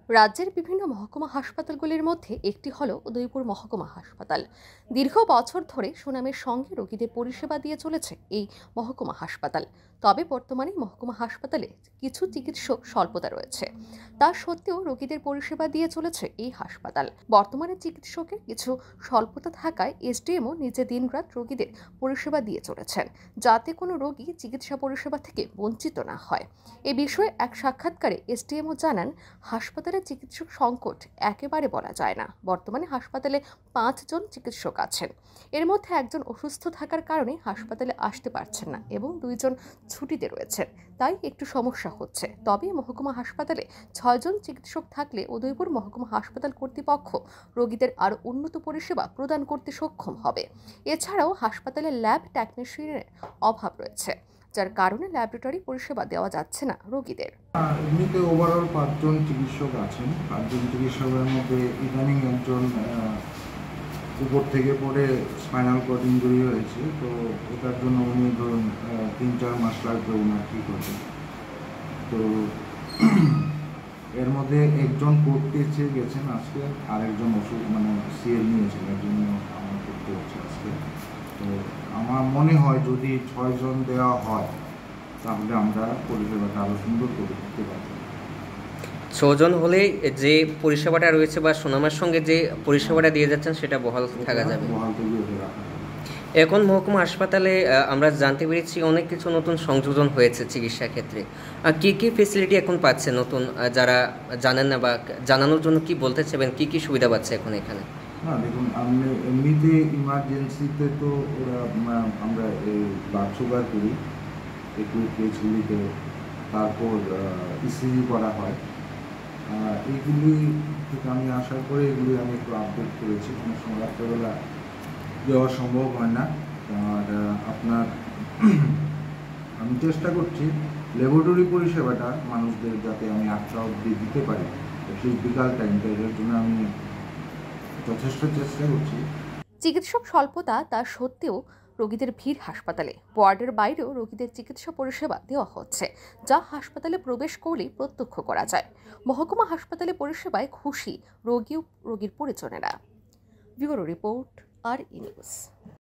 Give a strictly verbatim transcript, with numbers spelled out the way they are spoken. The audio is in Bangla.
রাজ্যের বিভিন্ন মহকুমা হাসপাতালগুলির মধ্যে একটি হল উদয়পুর মহকুমা হাসপাতাল। দীর্ঘ বছর ধরে সুনামের সঙ্গে রোগীদের পরিষেবা দিয়ে চলেছে এই মহকুমা হাসপাতাল। তবে বর্তমানে মহকুমা হাসপাতালে কিছু চিকিৎসক স্বল্পতা রয়েছে। তা সত্ত্বেও রোগীদের পরিষেবা দিয়ে চলেছে এই হাসপাতাল। বর্তমানে চিকিৎসকের কিছু স্বল্পতা থাকায় এসডিএমও নিজে দিনরাত রোগীদের পরিষেবা দিয়ে চলেছেন, যাতে কোনো রোগী চিকিৎসা পরিষেবা থেকে বঞ্চিত না হয়। এ বিষয়ে এক সাক্ষাৎকারে এসডিএমও জানান, হাসপাতালে চিকিৎসক সংকট একেবারে বলা যায় না। বর্তমানে হাসপাতালে পাঁচজন চিকিৎসক আছেন। এর মধ্যে একজন অসুস্থ থাকার কারণে হাসপাতালে আসতে পারছেন না এবং দুইজন ছুটিতে রয়েছেন, তাই একটু সমস্যা হচ্ছে। তবে মহকুমা হাসপাতালে ছয়জন চিকিৎসক থাকলে উদয়পুর মহকুমা হাসপাতাল কর্তৃপক্ষ রোগীদের আরও উন্নত পরিষেবা প্রদান করতে সক্ষম হবে। এছাড়াও হাসপাতালে ল্যাব টেকনিশিয়ানের অভাব রয়েছে, যার কারণে ল্যাবরেটরি পরিষেবা দেওয়া যাচ্ছে না রোগীদের। এমনিতে ওভারঅল পাঁচজন চিকিৎসক আছেন। পাঁচজন চিকিৎসকের মধ্যে ইদানিং একজন উপর থেকে পরে স্পাইনাল কর্ড ইনজুরি হয়েছে, তো এটার জন্য উনি ধরুন তিন চার মাস লাগবে ওনার ঠিক হতে। তো এর মধ্যে একজন করতে চেয়ে গেছেন আজকে, আরেকজন ওষুধ মানে সিএল নিয়েছেন, এর জন্য আমার করতে হচ্ছে আজকে। তো আমার মনে হয় যদি ছয়জন দেওয়া হয় তাহলে আমরা পরিষেবাটা আরও সুন্দর করে দিতে পারি। ছজন হলে যে পরিষেবাটা রয়েছে বা সুনামের সঙ্গে যে পরিষেবাটা দিয়ে যাচ্ছেন সেটা বহাল থাকা যাবে। এখন মহকুমা হাসপাতালে আমরা জানতে পেরেছি অনেক কিছু নতুন সংযোজন হয়েছে চিকিৎসা ক্ষেত্রে। কি কি ফেসিলিটি এখন পাচ্ছে নতুন, যারা জানেন না বা জানানোর জন্য কি বলতে চাইবেন, কি কি সুবিধা পাচ্ছে এখন এখানে? না দেখুন, আমি এমনিতে ইমার্জেন্সিতে তো ওরা আমরা ব্লাড সুগার করি একটু কেসগুলিতে, তারপর ইসিজি করা হয়। এইগুলি থেকে আমি আসার পরে এগুলি আমি একটু আপডেট করেছি। কোনো সময় রাত্রেবেলা যাওয়া সম্ভব হয় না। আর আপনার আমি চেষ্টা করছি ল্যাবরেটরি পরিষেবাটা মানুষদের যাতে আমি আটটা অবধি দিতে পারি, সেই বিকাল টাইমটা, এর জন্য আমি যথেষ্ট চেষ্টা করছি। চিকিৎসক স্বল্পতা তা সত্ত্বেও রোগীদের ভিড় হাসপাতালে। ওয়ার্ডের বাইরেও রোগীদের চিকিৎসা পরিষেবা দেওয়া হচ্ছে, যা হাসপাতালে প্রবেশ করলেই প্রত্যক্ষ করা যায়। মহকুমা হাসপাতালে পরিষেবায় খুশি রোগী ও রোগীর পরিজনেরা। Bureau report, R E news.